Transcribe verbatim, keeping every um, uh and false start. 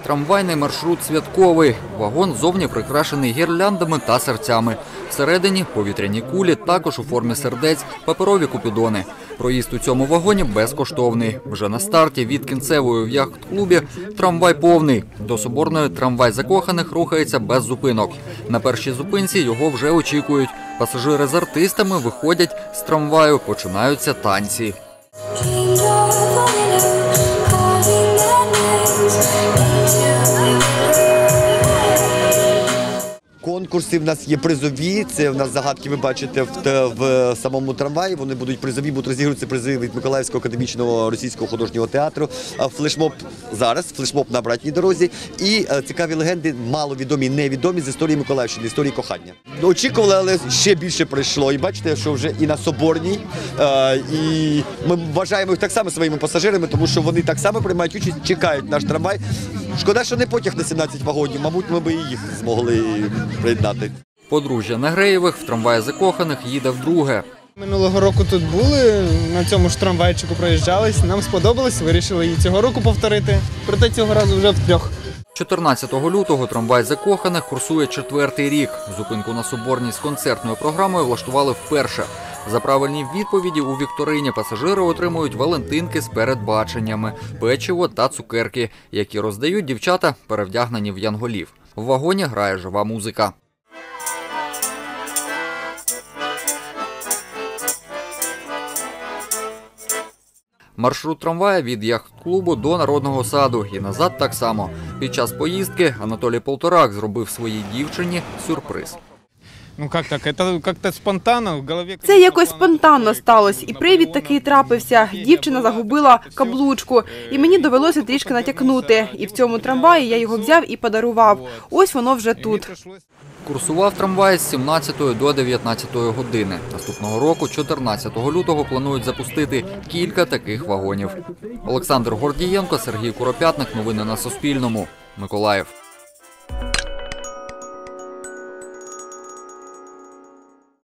Трамвайний маршрут святковий. Вагон зовні прикрашений гірляндами та серцями. Всередині повітряні кулі, також у формі сердець, паперові купідони. Проїзд у цьому вагоні безкоштовний. Вже на старті від кінцевої в яхт-клубі трамвай повний. До Соборної трамвай закоханих рухається без зупинок. На першій зупинці його вже очікують. Пасажири з артистами виходять з трамваю, починаються танці. Конкурси в нас є призові, це в нас загадки ви бачите в, в самому трамваї, вони будуть призові, будуть розігруватися призи від Миколаївського академічного російського художнього театру, флешмоб зараз, флешмоб на обратній дорозі і цікаві легенди, маловідомі, невідомі з історії Миколаївщини, історії кохання. Очікували, але ще більше прийшло і бачите, що вже і на Соборній, і ми вважаємо їх так само своїми пасажирами, тому що вони так само приймають участь, чекають наш трамвай. Шкода, що не потяг на сімнадцять вагонів, мабуть, ми б і їх змогли приєднати. Подружжя Негреєвих в трамваї закоханих їде вдруге. Минулого року тут були, на цьому ж трамвайчику проїжджались, нам сподобалось, вирішили і цього року повторити, проте цього разу вже втрьох. чотирнадцятого лютого трамвай закоханих курсує четвертий рік. Зупинку на Соборній з концертною програмою влаштували вперше. За правильні відповіді у вікторині пасажири отримують валентинки з передбаченнями, печиво та цукерки, які роздають дівчата, перевдягнені в янголів. В вагоні грає жива музика. Маршрут трамвая від яхт-клубу до Народного саду і назад так само. Під час поїздки Анатолій Полторак зробив своїй дівчині сюрприз. Ну як так, це як-то спонтанно в голові. Це якось спонтанно сталося, і привід такий трапився. Дівчина загубила каблучку, і мені довелося трішки натякнути. І в цьому трамваї я його взяв і подарував. Ось воно вже тут. Курсував трамвай з сімнадцятої до дев'ятнадцятої години. Наступного року, чотирнадцятого лютого, планують запустити кілька таких вагонів. Олександр Гордієнко, Сергій Куропятник. Новини на Суспільному. Миколаїв.